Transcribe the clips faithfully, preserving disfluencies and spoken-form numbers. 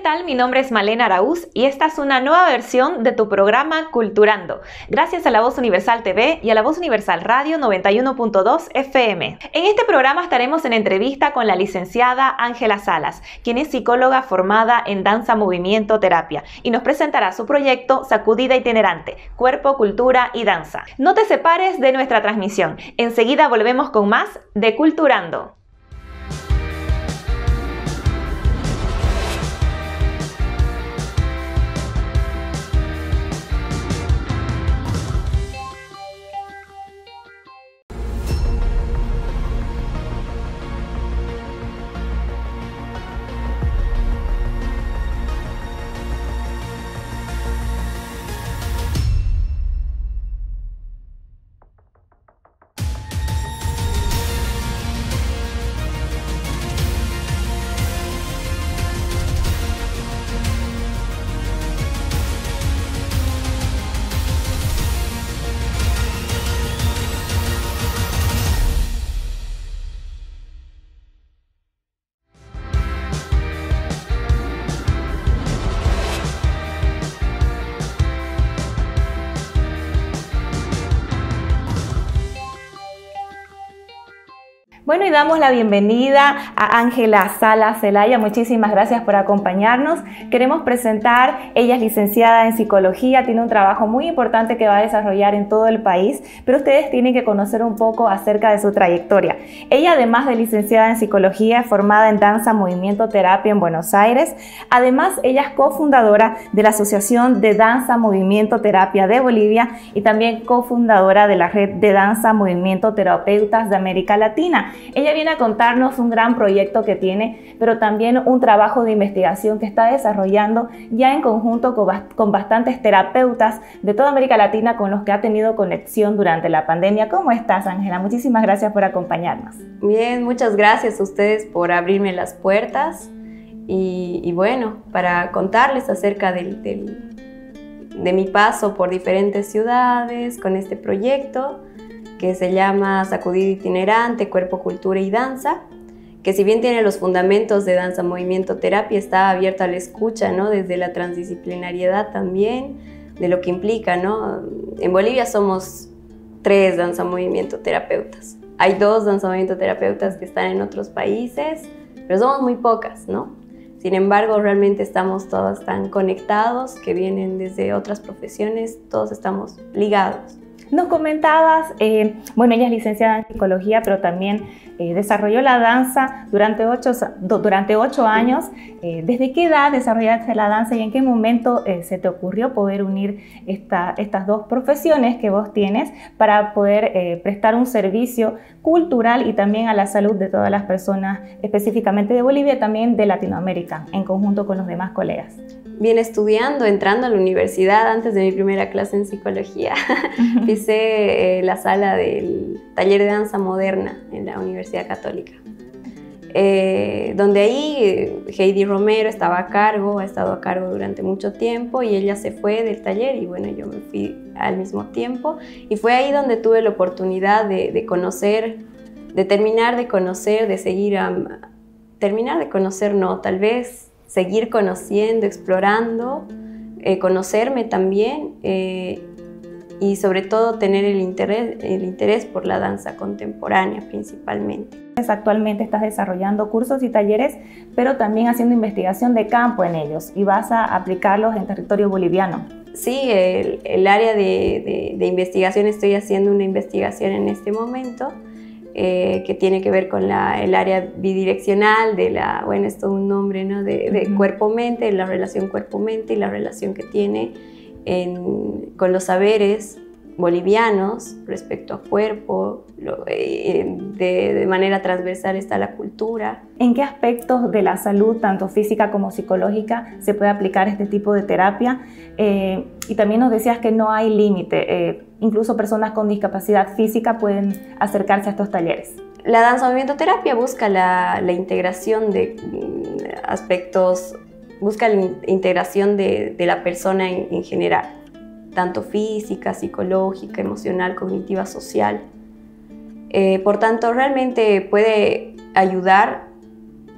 tal? Mi nombre es Malena Araúz y esta es una nueva versión de tu programa Culturando, gracias a La Voz Universal T V y a La Voz Universal Radio noventa y uno punto dos F M. En este programa estaremos en entrevista con la licenciada Ángela Salas, quien es psicóloga formada en danza, movimiento, terapia, y nos presentará su proyecto Sacudida Itinerante, Cuerpo, Cultura y Danza. No te separes de nuestra transmisión, enseguida volvemos con más de Culturando. Bueno, y damos la bienvenida a Ángela Salas Zelaya. Muchísimas gracias por acompañarnos. Queremos presentar, ella es licenciada en psicología, tiene un trabajo muy importante que va a desarrollar en todo el país, pero ustedes tienen que conocer un poco acerca de su trayectoria. Ella, además de licenciada en psicología, es formada en danza, movimiento, terapia en Buenos Aires. Además, ella es cofundadora de la Asociación de Danza, Movimiento, Terapia de Bolivia y también cofundadora de la Red de Danza, Movimiento, Terapeutas de América Latina. Ella viene a contarnos un gran proyecto que tiene, pero también un trabajo de investigación que está desarrollando ya en conjunto con, con bastantes terapeutas de toda América Latina con los que ha tenido conexión durante la pandemia. ¿Cómo estás, Ángela? Muchísimas gracias por acompañarnos. Bien, muchas gracias a ustedes por abrirme las puertas y, y bueno, para contarles acerca del, del, de mi paso por diferentes ciudades con este proyecto que se llama Sacudida Itinerante, Cuerpo, Cultura y Danza, que si bien tiene los fundamentos de danza, movimiento, terapia, está abierto a la escucha, ¿no? Desde la transdisciplinariedad también, de lo que implica, ¿no? En Bolivia somos tres danza, movimiento, terapeutas. Hay dos danza, movimiento, terapeutas que están en otros países, pero somos muy pocas, ¿no? Sin embargo, realmente estamos todos tan conectados, que vienen desde otras profesiones, todos estamos ligados. Nos comentabas, eh, bueno, ella es licenciada en psicología, pero también eh, desarrolló la danza durante ocho, durante ocho años. Eh, ¿Desde qué edad desarrollaste la danza y en qué momento eh, se te ocurrió poder unir esta, estas dos profesiones que vos tienes para poder eh, prestar un servicio cultural y también a la salud de todas las personas, específicamente de Bolivia y también de Latinoamérica, en conjunto con los demás colegas? Bien, estudiando, entrando a la universidad, antes de mi primera clase en psicología, uh-huh. pisé eh, la sala del taller de danza moderna en la Universidad Católica, eh, donde ahí eh, Heidi Romero estaba a cargo, ha estado a cargo durante mucho tiempo y ella se fue del taller y bueno, yo me fui al mismo tiempo y fue ahí donde tuve la oportunidad de, de conocer, de terminar de conocer, de seguir, um, terminar de conocer, no, tal vez seguir conociendo, explorando, eh, conocerme también eh, y sobre todo tener el interés, el interés por la danza contemporánea principalmente. Actualmente estás desarrollando cursos y talleres, pero también haciendo investigación de campo en ellos y vas a aplicarlos en territorio boliviano. Sí, el, el área de, de, de investigación, estoy haciendo una investigación en este momento Eh, que tiene que ver con la, el área bidireccional de la, bueno, es todo un nombre, ¿no? de, de uh-huh. cuerpo-mente, la relación cuerpo-mente y la relación que tiene en, con los saberes bolivianos respecto a cuerpo, lo, eh, de, de manera transversal está la cultura. ¿En qué aspectos de la salud, tanto física como psicológica, se puede aplicar este tipo de terapia? Eh, y también nos decías que no hay límite, eh, incluso personas con discapacidad física pueden acercarse a estos talleres. La danza movimiento terapia busca la, la integración de aspectos, busca la integración de, de la persona en, en general, tanto física, psicológica, emocional, cognitiva, social. Eh, por tanto, realmente puede ayudar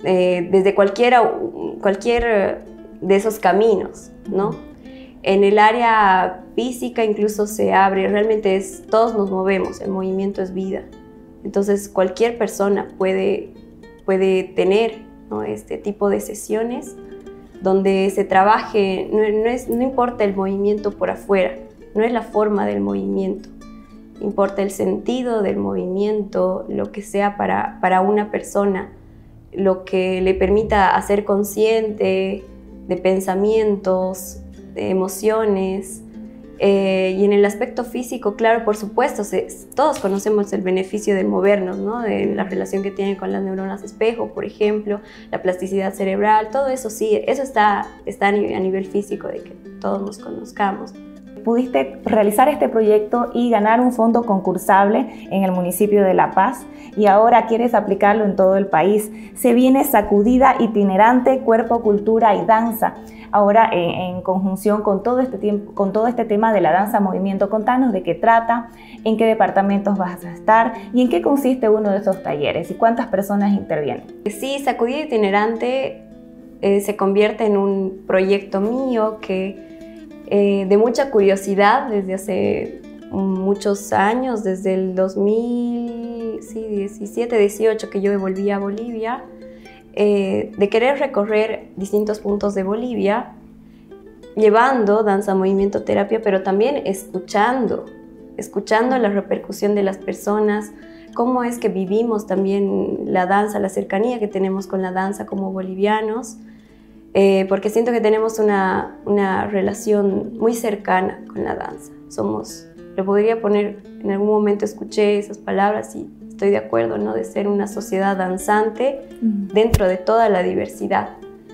eh, desde cualquiera, cualquier de esos caminos, ¿no? En el área física incluso se abre, realmente es, todos nos movemos, el movimiento es vida. Entonces cualquier persona puede, puede tener, ¿no?, este tipo de sesiones donde se trabaje, no, no, es, no importa el movimiento por afuera, no es la forma del movimiento, importa el sentido del movimiento, lo que sea para, para una persona, lo que le permita hacer consciente de pensamientos, de emociones. Eh, y en el aspecto físico, claro, por supuesto, se, todos conocemos el beneficio de movernos, ¿no? De la relación que tiene con las neuronas espejo, por ejemplo, la plasticidad cerebral, todo eso sí, eso está, está a nivel, a nivel físico, de que todos nos conozcamos. Pudiste realizar este proyecto y ganar un fondo concursable en el municipio de La Paz y ahora quieres aplicarlo en todo el país. Se viene Sacudida Itinerante, Cuerpo, Cultura y Danza. Ahora en, en conjunción con todo, este tiempo, con todo este tema de la danza movimiento, contanos de qué trata, en qué departamentos vas a estar y en qué consiste uno de esos talleres y cuántas personas intervienen. Sí, Sacudida Itinerante eh, se convierte en un proyecto mío que Eh, de mucha curiosidad desde hace muchos años, desde el dos mil diecisiete, dieciocho que yo volví a Bolivia, eh, de querer recorrer distintos puntos de Bolivia, llevando danza, movimiento, terapia, pero también escuchando, escuchando la repercusión de las personas, cómo es que vivimos también la danza, la cercanía que tenemos con la danza como bolivianos. Eh, porque siento que tenemos una, una relación muy cercana con la danza. Somos, le podría poner, en algún momento escuché esas palabras y estoy de acuerdo, ¿no?, de ser una sociedad danzante dentro de toda la diversidad.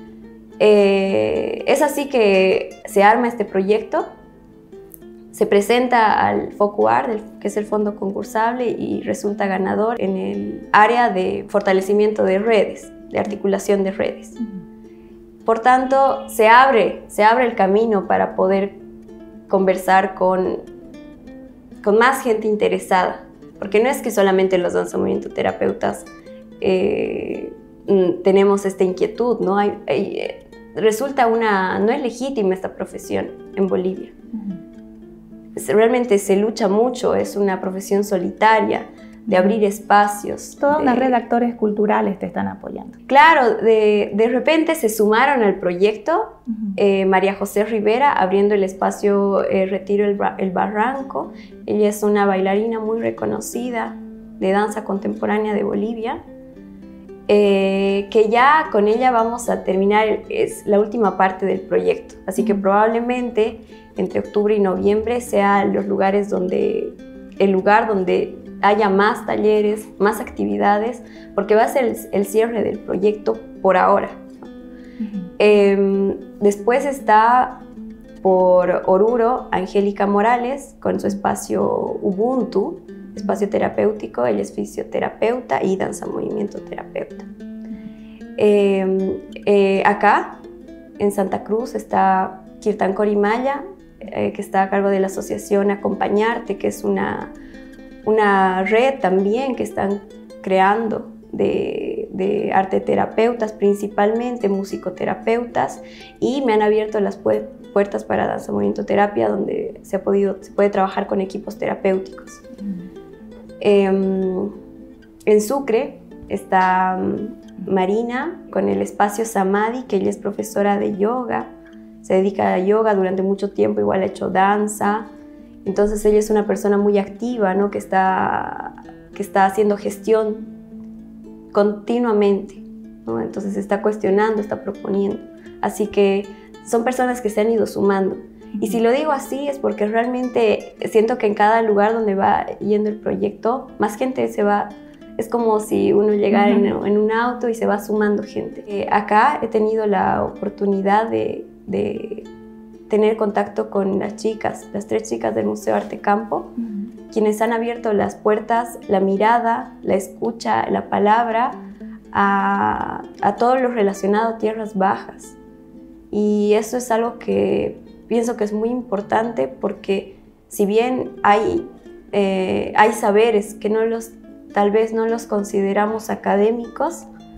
Eh, es así que se arma este proyecto, se presenta al FOCUAR, que es el fondo concursable, y resulta ganador en el área de fortalecimiento de redes, de articulación de redes. Por tanto, se abre, se abre el camino para poder conversar con, con más gente interesada, porque no es que solamente los danza movimiento terapeutas eh, tenemos esta inquietud, ¿no? Hay, hay, resulta una, no es legítima esta profesión en Bolivia. Uh-huh. Realmente se lucha mucho, es una profesión solitaria, de abrir espacios. Toda de, una red de actores culturales te están apoyando. Claro, de, de repente se sumaron al proyecto uh-huh. eh, María José Rivera, abriendo el espacio eh, Retiro el, el Barranco. Ella es una bailarina muy reconocida de danza contemporánea de Bolivia, eh, que ya con ella vamos a terminar, es la última parte del proyecto. Así uh-huh. que probablemente entre octubre y noviembre sea los lugares donde, el lugar donde haya más talleres, más actividades, porque va a ser el, el cierre del proyecto por ahora. Uh-huh. eh, después está por Oruro Angélica Morales con su espacio Ubuntu, espacio terapéutico. Ella es fisioterapeuta y danza movimiento terapeuta. Eh, eh, acá en Santa Cruz está Kirtan Corimaya, eh, que está a cargo de la asociación Acompañarte, que es una una red también que están creando de, de arteterapeutas, principalmente musicoterapeutas, y me han abierto las pu puertas para danza movimiento terapia, donde se, ha podido, se puede trabajar con equipos terapéuticos. Mm. Eh, en Sucre está Marina con el espacio Samadhi, que ella es profesora de yoga, se dedica a yoga durante mucho tiempo, igual ha hecho danza. Entonces ella es una persona muy activa, ¿no?, que está, que está haciendo gestión continuamente, ¿no? Entonces está cuestionando, está proponiendo. Así que son personas que se han ido sumando. Y si lo digo así es porque realmente siento que en cada lugar donde va yendo el proyecto, más gente se va. Es como si uno llegara uh-huh. en, en un auto y se va sumando gente. Eh, acá he tenido la oportunidad de... de tener contacto con las chicas, las tres chicas del Museo Arte Campo, uh-huh. quienes han abierto las puertas, la mirada, la escucha, la palabra a, a todo lo relacionado a tierras bajas. Y eso es algo que pienso que es muy importante, porque si bien hay, eh, hay saberes que no los, tal vez no los consideramos académicos,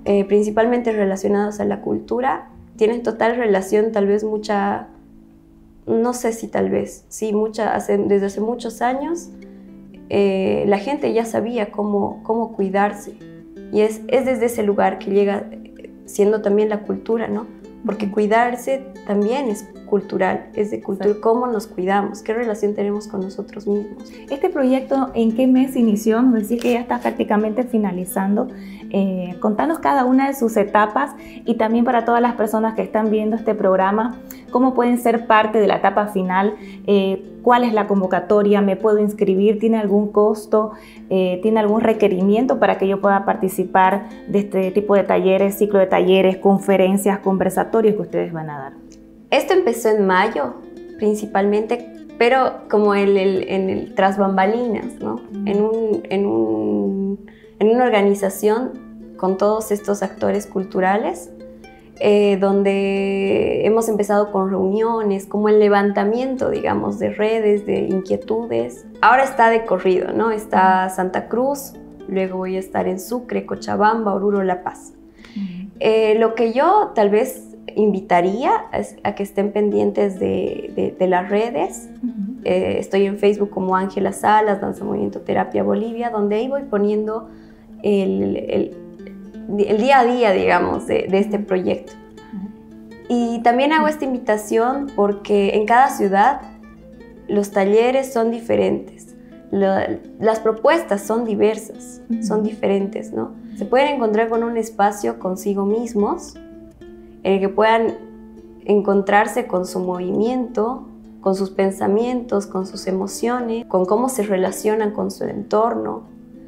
eh, principalmente relacionados a la cultura, tienen total relación, tal vez mucha, no sé si tal vez, sí, mucha, hace, desde hace muchos años, eh, la gente ya sabía cómo, cómo cuidarse. Y es, es desde ese lugar que llega siendo también la cultura, ¿no? Porque cuidarse también es cultural, es de cultura, cómo nos cuidamos, qué relación tenemos con nosotros mismos. ¿Este proyecto en qué mes inició? Nos decís que ya está prácticamente finalizando. Eh, contanos cada una de sus etapas y también para todas las personas que están viendo este programa, cómo pueden ser parte de la etapa final, eh, cuál es la convocatoria, me puedo inscribir, tiene algún costo, eh, tiene algún requerimiento para que yo pueda participar de este tipo de talleres, ciclo de talleres, conferencias, conversatorios que ustedes van a dar. Esto empezó en mayo principalmente, pero como el, el, en el tras bambalinas, ¿no? Mm. En, un, en, un, en una organización con todos estos actores culturales, eh, donde hemos empezado con reuniones, como el levantamiento, digamos, de redes, de inquietudes. Ahora está de corrido, ¿no? Está Santa Cruz, luego voy a estar en Sucre, Cochabamba, Oruro, La Paz. Mm. Eh, lo que yo tal vez invitaría a que estén pendientes de, de, de las redes. Uh-huh. eh, estoy en Facebook como Ángela Salas, Danza Movimiento Terapia Bolivia, donde ahí voy poniendo el, el, el día a día, digamos, de, de este proyecto. Uh-huh. Y también hago esta invitación porque en cada ciudad los talleres son diferentes, la, las propuestas son diversas, uh-huh. son diferentes, ¿no? Se pueden encontrar con un espacio consigo mismos, en el que puedan encontrarse con su movimiento, con sus pensamientos, con sus emociones, con cómo se relacionan con su entorno.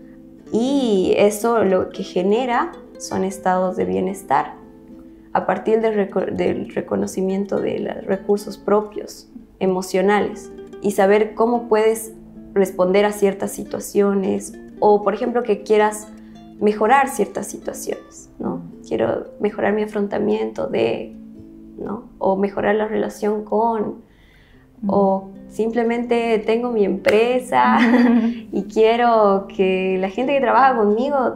Y eso lo que genera son estados de bienestar a partir del, reco del reconocimiento de los recursos propios, emocionales, y saber cómo puedes responder a ciertas situaciones o, por ejemplo, que quieras mejorar ciertas situaciones, ¿no? Quiero mejorar mi afrontamiento de, ¿no? O mejorar la relación con, mm. o simplemente tengo mi empresa y quiero que la gente que trabaja conmigo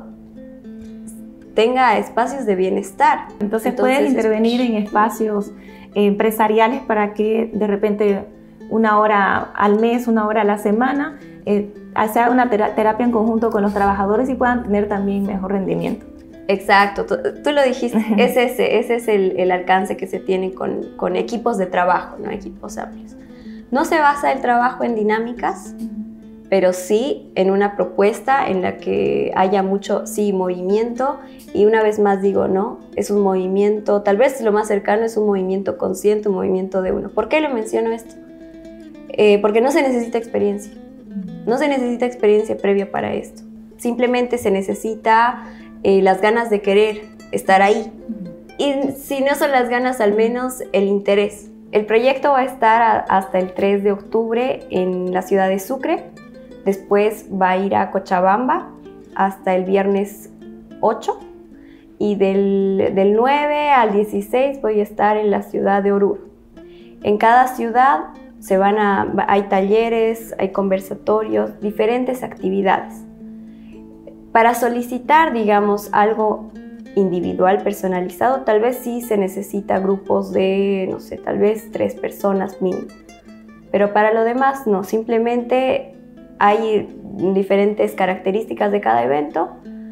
tenga espacios de bienestar. Entonces, Entonces puedes intervenir en espacios empresariales para que de repente una hora al mes, una hora a la semana, eh, hacer una terapia en conjunto con los trabajadores y puedan tener también mejor rendimiento. Exacto, tú, tú lo dijiste, es ese, ese es el, el alcance que se tiene con, con equipos de trabajo, ¿no? Equipos amplios. No se basa el trabajo en dinámicas, pero sí en una propuesta en la que haya mucho, sí, movimiento, y una vez más digo, no, es un movimiento, tal vez lo más cercano es un movimiento consciente, un movimiento de uno. ¿Por qué lo menciono esto? Eh, porque no se necesita experiencia. No se necesita experiencia previa para esto. Simplemente se necesita eh, las ganas de querer estar ahí. Y si no son las ganas, al menos el interés. El proyecto va a estar a, hasta el tres de octubre en la ciudad de Sucre. Después va a ir a Cochabamba hasta el viernes ocho. Y del, del nueve al dieciséis voy a estar en la ciudad de Oruro. En cada ciudad se van a, hay talleres, hay conversatorios, diferentes actividades. Para solicitar, digamos, algo individual, personalizado, tal vez sí se necesita grupos de, no sé, tal vez tres personas mínimo. Pero para lo demás, no, simplemente hay diferentes características de cada evento,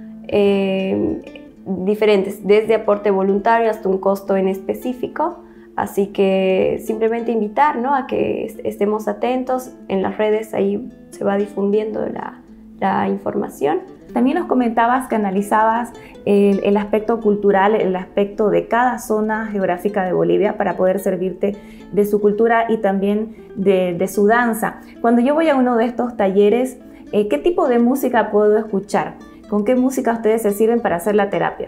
eh, diferentes, desde aporte voluntario hasta un costo en específico. Así que simplemente invitar, ¿no?, a que estemos atentos en las redes, ahí se va difundiendo la, la información. También nos comentabas que analizabas el, el aspecto cultural, el aspecto de cada zona geográfica de Bolivia para poder servirte de su cultura y también de, de su danza. Cuando yo voy a uno de estos talleres, eh, ¿qué tipo de música puedo escuchar? ¿Con qué música ustedes se sirven para hacer la terapia?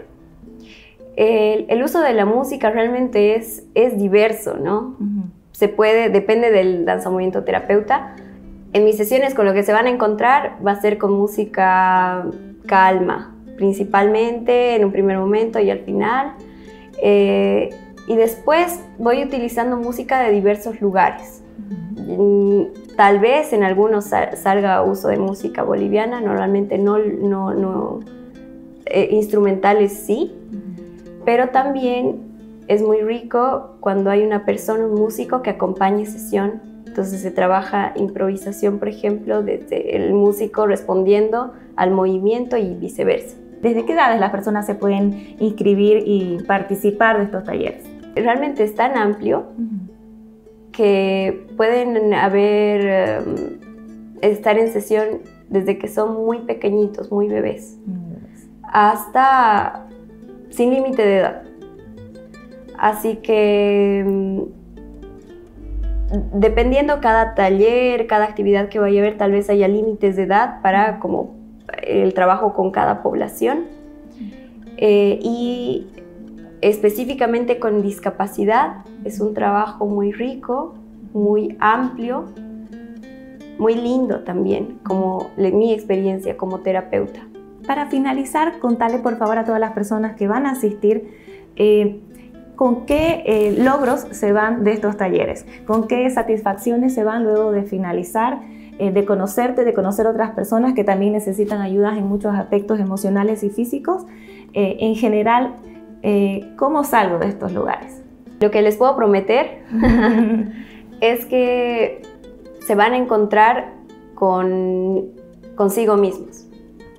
El, el uso de la música realmente es, es diverso, ¿no? Uh-huh. Se puede, depende del danza movimiento terapeuta. En mis sesiones con lo que se van a encontrar va a ser con música calma, principalmente en un primer momento y al final. Eh, y después voy utilizando música de diversos lugares. Uh-huh. Tal vez en algunos sal, salga uso de música boliviana, normalmente no... no, no eh, instrumentales sí, pero también es muy rico cuando hay una persona, un músico que acompañe sesión. Entonces se trabaja improvisación, por ejemplo, desde el músico respondiendo al movimiento y viceversa. ¿Desde qué edades las personas se pueden inscribir y participar de estos talleres? Realmente es tan amplio que pueden haber, um, estar en sesión desde que son muy pequeñitos, muy bebés, hasta sin límite de edad. Así que dependiendo cada taller, cada actividad que vaya a haber, tal vez haya límites de edad para como el trabajo con cada población. Eh, y específicamente con discapacidad es un trabajo muy rico, muy amplio, muy lindo también, como mi experiencia como terapeuta. Para finalizar, contale por favor a todas las personas que van a asistir eh, con qué eh, logros se van de estos talleres, con qué satisfacciones se van luego de finalizar, eh, de conocerte, de conocer otras personas que también necesitan ayudas en muchos aspectos emocionales y físicos. Eh, en general, eh, ¿cómo salgo de estos lugares? Lo que les puedo prometer es que se van a encontrar con consigo mismos,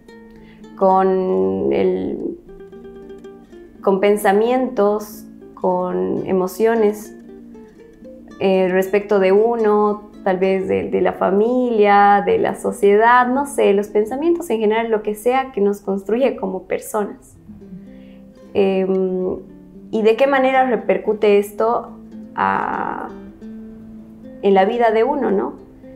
con, el, con pensamientos, con emociones eh, respecto de uno, tal vez de, de la familia, de la sociedad, no sé, los pensamientos en general, lo que sea que nos construye como personas. Eh, y de qué manera repercute esto a, en la vida de uno, ¿no?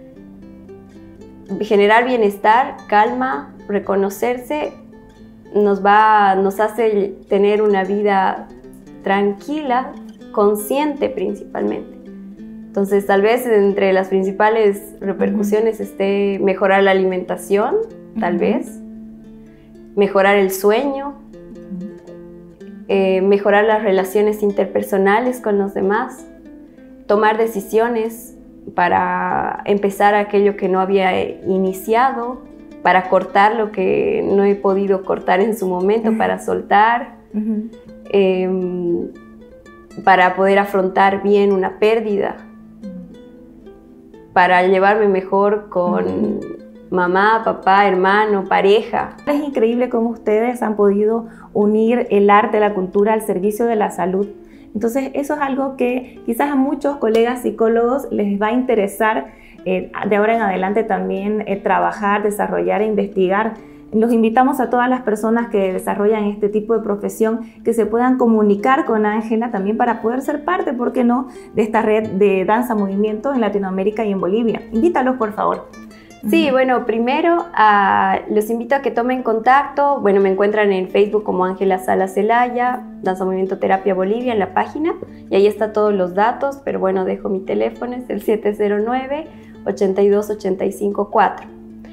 Generar bienestar, calma, reconocerse, nos, va, nos hace tener una vida tranquila, consciente principalmente. Entonces, tal vez entre las principales repercusiones uh-huh. esté mejorar la alimentación, tal uh-huh. vez, mejorar el sueño, uh-huh. eh, mejorar las relaciones interpersonales con los demás, tomar decisiones para empezar aquello que no había iniciado, para cortar lo que no he podido cortar en su momento, uh-huh. para soltar. Uh-huh. Eh, para poder afrontar bien una pérdida, para llevarme mejor con uh-huh. mamá, papá, hermano, pareja. Es increíble cómo ustedes han podido unir el arte, la cultura al servicio de la salud. Entonces eso es algo que quizás a muchos colegas psicólogos les va a interesar eh, de ahora en adelante también eh, trabajar, desarrollar e investigar. Los invitamos a todas las personas que desarrollan este tipo de profesión que se puedan comunicar con Ángela también para poder ser parte, ¿por qué no?, de esta red de danza movimiento en Latinoamérica y en Bolivia. Invítalos, por favor. Sí, bueno, primero uh, los invito a que tomen contacto. Bueno, me encuentran en Facebook como Ángela Salas Zelaya, Danza Movimiento Terapia Bolivia en la página, y ahí está todos los datos, pero bueno, dejo mi teléfono, es el siete cero nueve, ocho dos ocho cinco cuatro.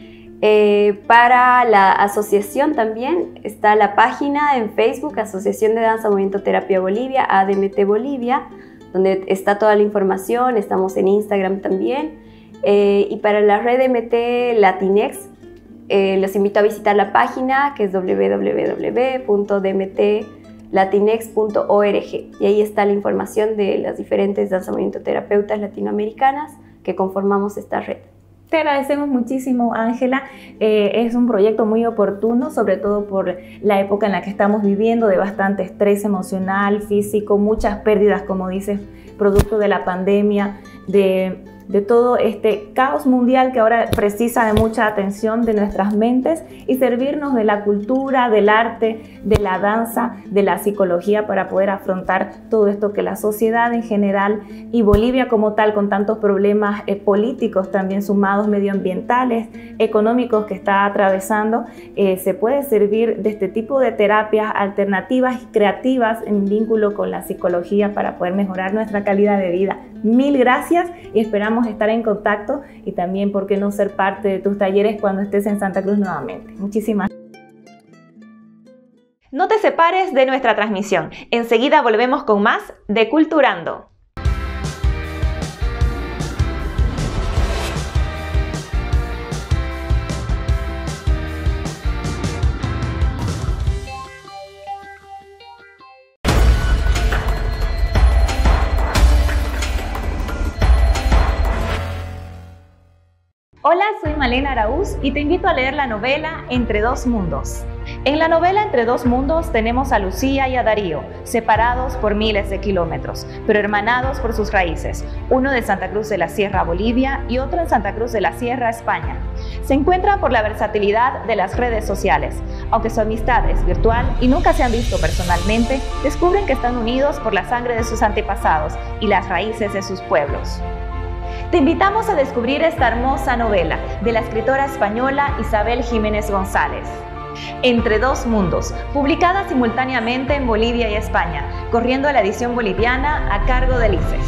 Eh, para la asociación también está la página en Facebook, Asociación de Danza Movimiento Terapia Bolivia, A D M T Bolivia, donde está toda la información. Estamos en Instagram también. Eh, y para la red M T Latinx, eh, los invito a visitar la página, que es w w w punto d m t latinex punto org, y ahí está la información de las diferentes danza movimiento terapeutas latinoamericanas que conformamos esta red. Te agradecemos muchísimo, Ángela. Eh, es un proyecto muy oportuno, sobre todo por la época en la que estamos viviendo, de bastante estrés emocional, físico, muchas pérdidas, como dices, producto de la pandemia, de, de todo este caos mundial que ahora precisa de mucha atención de nuestras mentes y servirnos de la cultura, del arte, de la danza, de la psicología para poder afrontar todo esto que la sociedad en general y Bolivia como tal, con tantos problemas eh, políticos también sumados, medioambientales, económicos que está atravesando, eh, se puede servir de este tipo de terapias alternativas y creativas en vínculo con la psicología para poder mejorar nuestra calidad de vida. Mil gracias y esperamos estar en contacto y también, ¿por qué no ser parte de tus talleres cuando estés en Santa Cruz nuevamente? Muchísimas gracias. No te separes de nuestra transmisión. Enseguida volvemos con más de Culturando. Hola, soy Malena Araúz y te invito a leer la novela Entre dos mundos. En la novela Entre dos mundos tenemos a Lucía y a Darío, separados por miles de kilómetros, pero hermanados por sus raíces, uno de Santa Cruz de la Sierra, Bolivia, y otro en Santa Cruz de la Sierra, España. Se encuentran por la versatilidad de las redes sociales. Aunque su amistad es virtual y nunca se han visto personalmente, descubren que están unidos por la sangre de sus antepasados y las raíces de sus pueblos. Te invitamos a descubrir esta hermosa novela de la escritora española Isabel Jiménez González. Entre dos mundos, publicada simultáneamente en Bolivia y España, corriendo a la edición boliviana a cargo de Lices.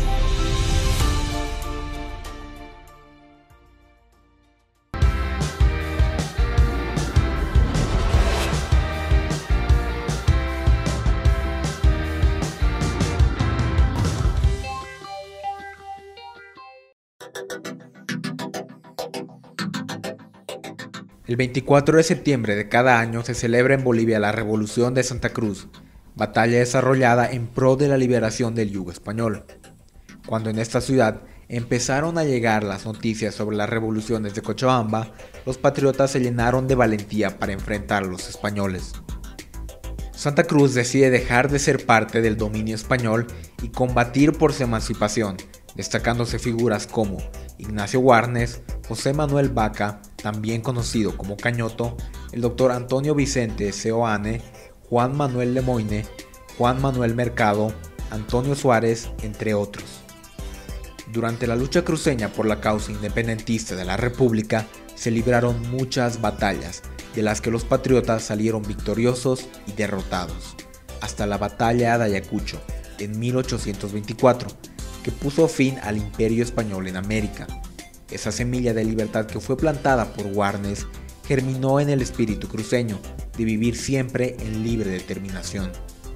El veinticuatro de septiembre de cada año se celebra en Bolivia la Revolución de Santa Cruz, batalla desarrollada en pro de la liberación del yugo español. Cuando en esta ciudad empezaron a llegar las noticias sobre las revoluciones de Cochabamba, los patriotas se llenaron de valentía para enfrentar a los españoles. Santa Cruz decide dejar de ser parte del dominio español y combatir por su emancipación, destacándose figuras como Ignacio Warnes, José Manuel Vaca, también conocido como Cañoto, el doctor Antonio Vicente Seoane, Juan Manuel Lemoyne, Juan Manuel Mercado, Antonio Suárez, entre otros. Durante la lucha cruceña por la causa independentista de la República, se libraron muchas batallas, de las que los patriotas salieron victoriosos y derrotados, hasta la batalla de Ayacucho, en mil ochocientos veinticuatro, que puso fin al imperio español en América. Esa semilla de libertad que fue plantada por Warnes germinó en el espíritu cruceño de vivir siempre en libre determinación.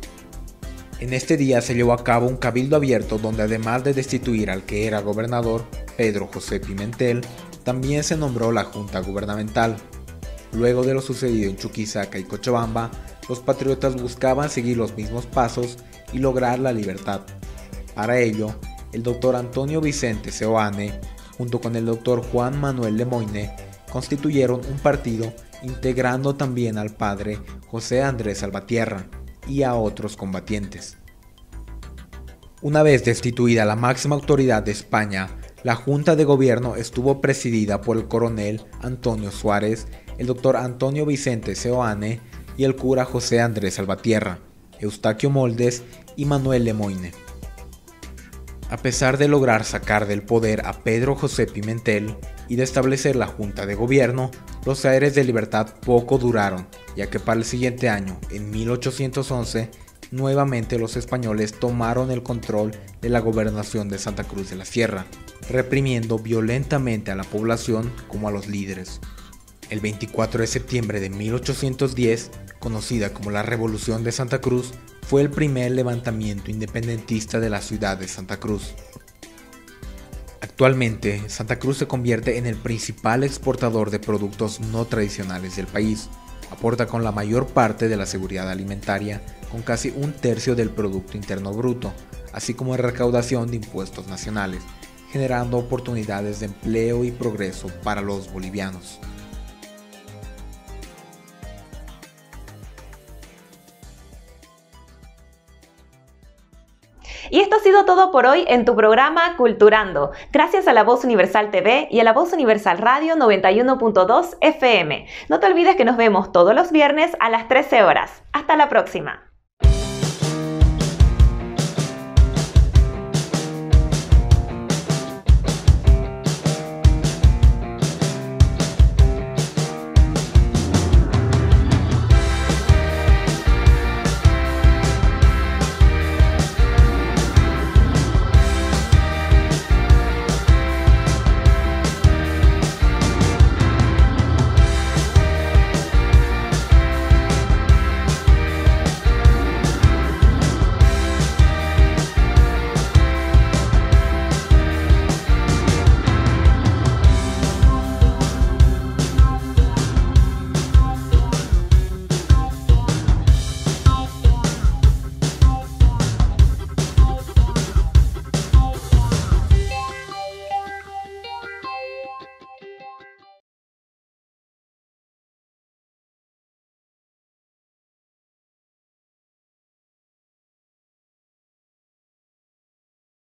En este día se llevó a cabo un cabildo abierto donde, además de destituir al que era gobernador, Pedro José Pimentel, también se nombró la Junta Gubernamental. Luego de lo sucedido en Chuquisaca y Cochabamba, los patriotas buscaban seguir los mismos pasos y lograr la libertad. Para ello, el doctor Antonio Vicente Seoane, junto con el doctor Juan Manuel Lemoyne, constituyeron un partido integrando también al padre José Andrés Salvatierra y a otros combatientes. Una vez destituida la máxima autoridad de España, la Junta de Gobierno estuvo presidida por el coronel Antonio Suárez, el doctor Antonio Vicente Seoane y el cura José Andrés Salvatierra, Eustaquio Moldes y Manuel Lemoyne. A pesar de lograr sacar del poder a Pedro José Pimentel y de establecer la Junta de Gobierno, los aires de libertad poco duraron, ya que para el siguiente año, en mil ochocientos once, nuevamente los españoles tomaron el control de la gobernación de Santa Cruz de la Sierra, reprimiendo violentamente a la población como a los líderes. El veinticuatro de septiembre de mil ochocientos diez, conocida como la Revolución de Santa Cruz, fue el primer levantamiento independentista de la ciudad de Santa Cruz. Actualmente, Santa Cruz se convierte en el principal exportador de productos no tradicionales del país. Aporta con la mayor parte de la seguridad alimentaria, con casi un tercio del Producto Interno Bruto, así como en recaudación de impuestos nacionales, generando oportunidades de empleo y progreso para los bolivianos. Y esto ha sido todo por hoy en tu programa Culturando, gracias a La Voz Universal T V y a La Voz Universal Radio noventa y uno punto dos F M. No te olvides que nos vemos todos los viernes a las trece horas. Hasta la próxima.